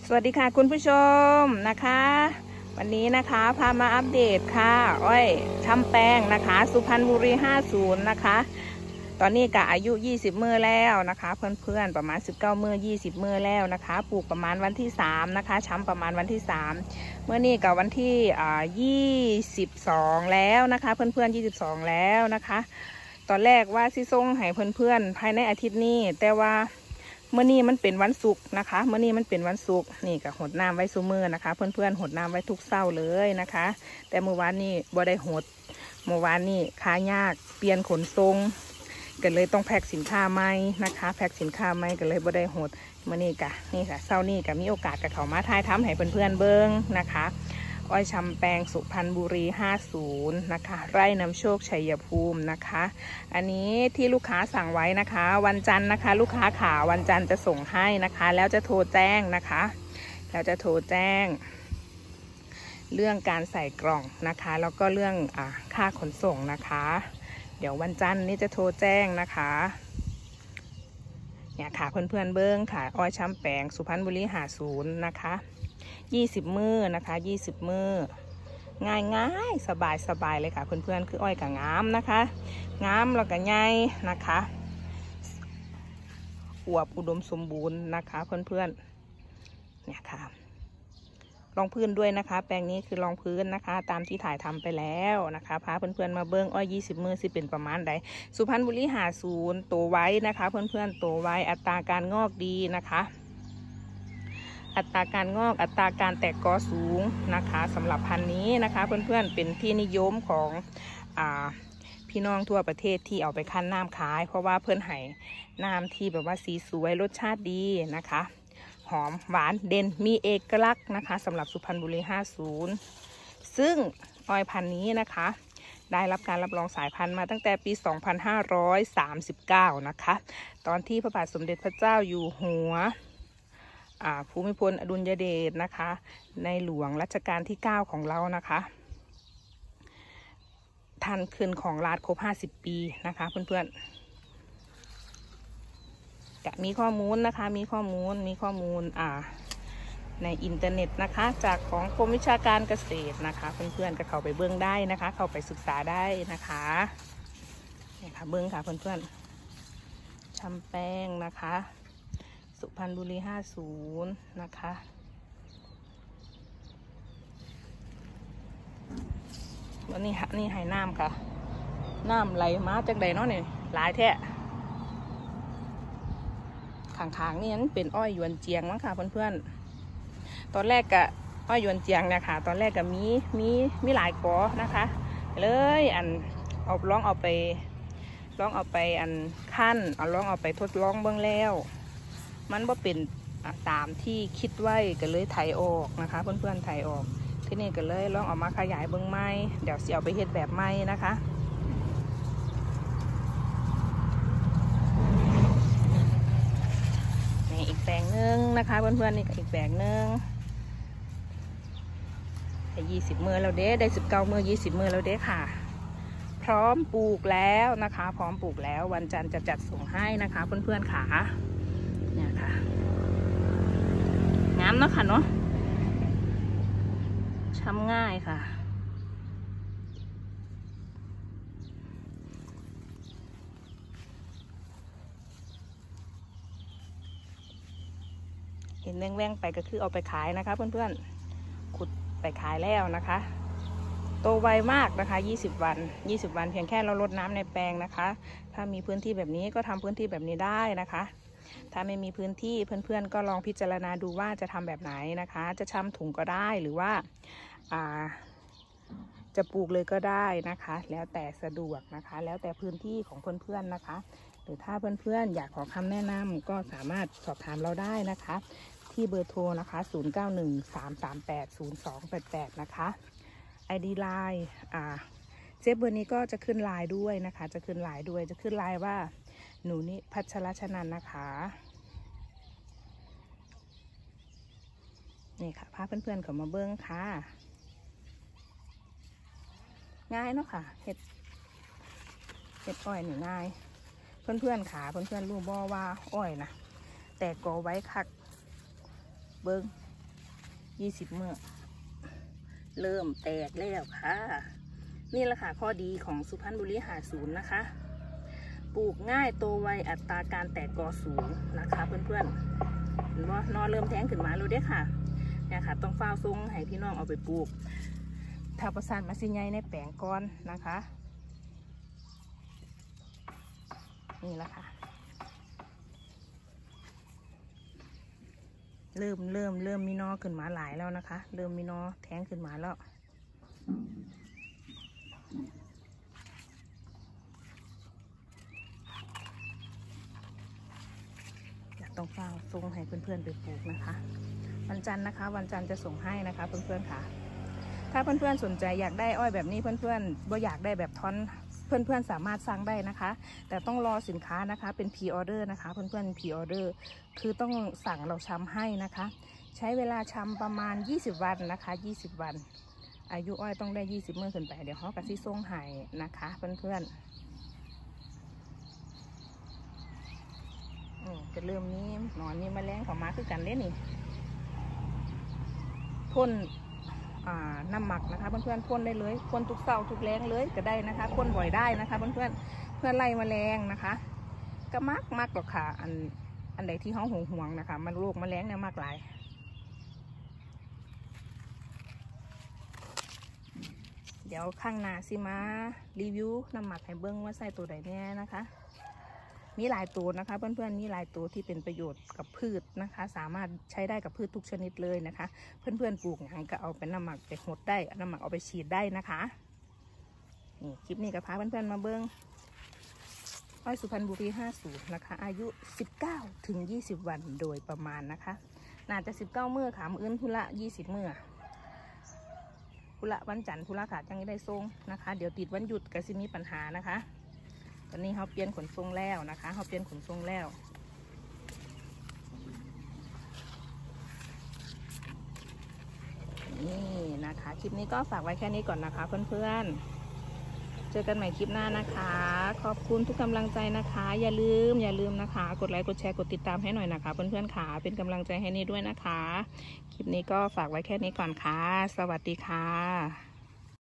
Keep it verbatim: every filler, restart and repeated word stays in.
สวัสดีค่ะคุณผู้ชมนะคะวันนี้นะคะพามาอัปเดตค่ะอ้อยช้ำแป้งนะคะสุพรรณบุรีห้าสิบนะคะตอนนี้กะอายุยี่สิบมื้อแล้วนะคะเพื่อนๆประมาณสิบเก้ามื้อยี่สิบมื้อแล้วนะคะปลูกประมาณวันที่สามนะคะช้ำประมาณวันที่สามเมื่อนี้กับวันที่อ่ายี่สิบสองแล้วนะคะเพื่อนๆยี่สิบสองแล้วนะคะตอนแรกว่าซิส่งให้เพื่อนๆภายในอาทิตย์นี้แต่ว่าเมื่อนี้มันเป็นวันศุกร์นะคะเมื่อนี้มันเป็นวันศุกร์นี่กับหดน้ำไว้ซุมือนะคะเพื่อนๆหดน้ำไว้ทุกเช้าเลยนะคะแต่เมื่อวานนี้บ่ได้หดเมื่อวานนี้ค้ายากเปลี่ยนขนทรงก็เลยต้องแพ็คสินค้าใหม่นะคะแพ็คสินค้าใหม่ก็เลยบ่ได้หดเมื่อนี้กะนี่ค่ะเช้านี้ก็มีโอกาสกับเขามาทายทำให้เพื่อนๆเบิ้งนะคะอ้อยชำแปงสุพรรณบุรีห้าสิบนะคะไร่นำโชคชัยภูมินะคะอันนี้ที่ลูกค้าสั่งไว้นะคะวันจันทร์นะคะลูกค้าขาวันจันทร์จะส่งให้นะคะแล้วจะโทรแจ้งนะคะแล้วจะโทรแจ้งเรื่องการใส่กล่องนะคะแล้วก็เรื่องอ่าค่าขนส่งนะคะเดี๋ยววันจันทร์นี้จะโทรแจ้งนะคะเนี่ยค่ะเพื่อนๆเบิ้งค่ะอ้อยช้ำแปงสุพรรณบุรีห้าสิบนะคะยี่สิบมื้อนะคะยี่สิบมื้อง่ายง่ายสบายสบายเลยค่ะเพื่อนๆคืออ้อยกับงามนะคะงามแล้วก็ง่ายนะคะอวบอุดมสมบูรณ์นะคะเพื่อนๆเนี่ยค่ะรองพื้นด้วยนะคะแปลงนี้คือรองพื้นนะคะตามที่ถ่ายทำไปแล้วนะคะพาเพื่อนๆมาเบิ้งอ้อยยี่สิบมื้อสิเป็นประมาณใดสุพรรณบุรีห้าสิบโตไว้นะคะเพื่อนๆโตไว้อัตราการงอกดีนะคะอัตราการงอกอัตราการแตกกอสูงนะคะสำหรับพันธุ์นี้นะคะเพื่อนๆเป็นที่นิยมของอ่าพี่น้องทั่วประเทศที่เอาไปคั้นน้ำขายเพราะว่าเพื่อนให้น้ำที่แบบว่าสีสวยรสชาติดีนะคะหอมหวานเด่นมีเอกลักษณ์นะคะสำหรับสุพรรณบุรีห้าสิบซึ่งอ้อยพันธุ์นี้นะคะได้รับการรับรองสายพันธุ์มาตั้งแต่ปีสองพันห้าร้อยสามสิบเก้านะคะตอนที่พระบาทสมเด็จพระเจ้าอยู่หัวภูมิพลอดุลยเดชนะคะในหลวงรัชกาลที่เก้าของเรานะคะท่านขึ้นของราชครบห้าสิบปีนะคะเพื่อนๆจะมีข้อมูลนะคะมีข้อมูลมีข้อมูลอ่าในอินเทอร์เน็ตนะคะจากของกรมวิชาการเกษตรนะคะเพื่อนๆก็เข้าไปเบื้องได้นะคะเข้าไปศึกษาได้นะคะเนี่ยค่ะเบื้องค่ะเพื่อนๆชำแป้งนะคะสุพรรณบุรีห้าสิบนะคะวันนี้นี่ให้น้ำค่ะน้ำไหลมาจากใดเนาะเนี่ยหลายแท้ข้างๆนี่นั้นเป็นอ้อยหยวนเจียงมั้งค่ะเพื่อนๆตอนแรกกะอ้อยหยวนเจียงเนี่ยค่ะตอนแรกกะมีมีมีหลายกอนะคะเลยอันเอาลองเอาไปลองเอาไปอันขั้นเอาลองเอาไปทดลองเบื้องแล้วมันบ่เป็นตามที่คิดไว้ก็เลยไถออกนะคะเพื่อนๆไถออกที่นี่ก็เลยลองเอามาขยายเบื้องไม้เดี๋ยวสิเอาไปเฮ็ดแบบไม้นะคะนี่อีกแปลงหนึ่งนะคะเพื่อนๆนี่อีกแปลงหนึ่งได้ยี่สิบมื้อแล้วเด้ได้สิบเก้ามื้อยี่สิบมื้อแล้วเด้ค่ะพร้อมปลูกแล้วนะคะพร้อมปลูกแล้ววันจันทร์จะจัดส่งให้นะคะเพื่อนๆค่ะเนี่ยค่ะงามเนาะค่ะเนาะช้ำง่ายค่ะเห็นแว่งๆไปก็คือเอาไปขายนะคะเพื่อนๆขุดไปขายแล้วนะคะโตไวมากนะคะยี่สิบวันยี่สิบวันเพียงแค่เรารดน้ำในแปลงนะคะถ้ามีพื้นที่แบบนี้ก็ทำพื้นที่แบบนี้ได้นะคะถ้าไม่มีพื้นที่เพื่อนๆก็ลองพิจารณาดูว่าจะทำแบบไหนนะคะจะชำถุงก็ได้หรือว่าอ่าจะปลูกเลยก็ได้นะคะแล้วแต่สะดวกนะคะแล้วแต่พื้นที่ของเพื่อนๆนะคะหรือถ้าเพื่อนๆอยากขอคำแนะนำก็สามารถสอบถามเราได้นะคะที่เบอร์โทรนะคะศูนย์ เก้า หนึ่ง สาม สาม แปด ศูนย์ สอง แปด แปดนะคะไอดีไลน์อ่าเซฟเบอร์นี้ก็จะขึ้นไลน์ด้วยนะคะจะขึ้นไลน์ด้วยจะขึ้นไลน์ว่าหนูนิพัชรชนันนะคะนี่ค่ะพาเพื่อนๆเข้ามาเบิ้งค่ะง่ายเนาะค่ะเห็ดเห็ดอ้อยนี่ง่ายเพื่อนๆขาเพื่อนๆรู้บ่ว่าอ้อยนะแต่กอไว้คักเบิ้งยี่สิบมื้อเริ่มแตกแล้วค่ะนี่แหละค่ะข้อดีของสุพรรณบุรีห้าสิบนะคะปลูกง่ายโตไวอัตราการแตกกอสูงนะคะเพื่อนๆเห็นว่านอเริ่มแทงขึ้นมาแล้วเด้ค่ะเนี่ยค่ะต้องเฝ้าทรงให้พี่น้องเอาไปปลูกถ้าประสานมาสิใหญ่ในแปลงก้อนนะคะนี่แหละค่ะเริ่มเริ่มเริ่มมีนอขึ้นมาหลายแล้วนะคะเริ่มมีนอแทงขึ้นมาแล้วต้องเฝ้าทรงให้เพื่อนๆไปปลูกนะคะวันจันทร์นะคะวันจันทร์จะส่งให้นะคะเพื่อนๆค่ะถ้าเพื่อนๆสนใจอยากได้อ้อยแบบนี้เพื่อนๆบ่อยากได้แบบท่อนเพื่อนๆสามารถสั่งได้นะคะแต่ต้องรอสินค้านะคะเป็นพรีออเดอร์นะคะเพื่อนๆพรีออเดอร์คือต้องสั่งเราชำให้นะคะใช้เวลาชำประมาณยี่สิบวันนะคะยี่สิบวันอายุอ้อยต้องได้ยี่สิบมื้อขึ้นไปเดี๋ยวเขากระซิส่งให้นะคะเพื่อนๆจะเริ่มนี้หนอนนี่แมลงเขามาคือกันเล่นนี่พ่นน้ำหมักนะคะเพื่อนๆพ่นได้เลยพ่นทุกเสาทุกแรงเลยก็ได้นะคะพ่นบ่อยได้นะคะเพื่อนๆเพื่อไล่แมลงนะคะก็มักมักหรอกค่ะอันอันใดที่เขาห่วงห่วงนะคะมันโรคแมลงเนี่ยมากหลายเดี๋ยวข้างหน้าสิมารีวิวน้ำหมักให้เบิ้งว่าใส่ตัวใดแน่นะคะมีหลายตัวนะคะเพื่อนๆมีหลายตัวที่เป็นประโยชน์กับพืชนะคะสามารถใช้ได้กับพืชทุกชนิดเลยนะคะเพื่อนๆปลูกอย่างก็เอาเป็นน้ำหมักไปหดได้น้ำหมักเอาไปฉีดได้นะคะนี่คลิปนี้ก็พาเพื่อนๆมาเบิ้งอ้อยสุพรรณบุรีห้าสิบนะคะอายุสิบเก้าถึงยี่สิบวันโดยประมาณนะคะน่าจะสิบเก้ามื้อค่ะมื้ออื่นพุละยี่สิบมื้อพุละวันจันทร์พุละขาดยังไม่ได้ทรงนะคะเดี๋ยวติดวันหยุดก็สิมีปัญหานะคะตอนนี้เขาเปลี่ยนขนทรงแล้วนะคะเขาเปลี่ยนขนทรงแล้วนี่นะคะคลิปนี้ก็ฝากไว้แค่นี้ก่อนนะคะเพื่อนๆเจอกันใหม่คลิปหน้านะคะขอบคุณทุกกำลังใจนะคะอย่าลืมอย่าลืมนะคะกดไลค์กดแชร์กดติดตามให้หน่อยนะคะเพื่อนๆค่ะเป็นกำลังใจให้นี่ด้วยนะคะคลิปนี้ก็ฝากไว้แค่นี้ก่อนค่ะสวัสดีค่ะ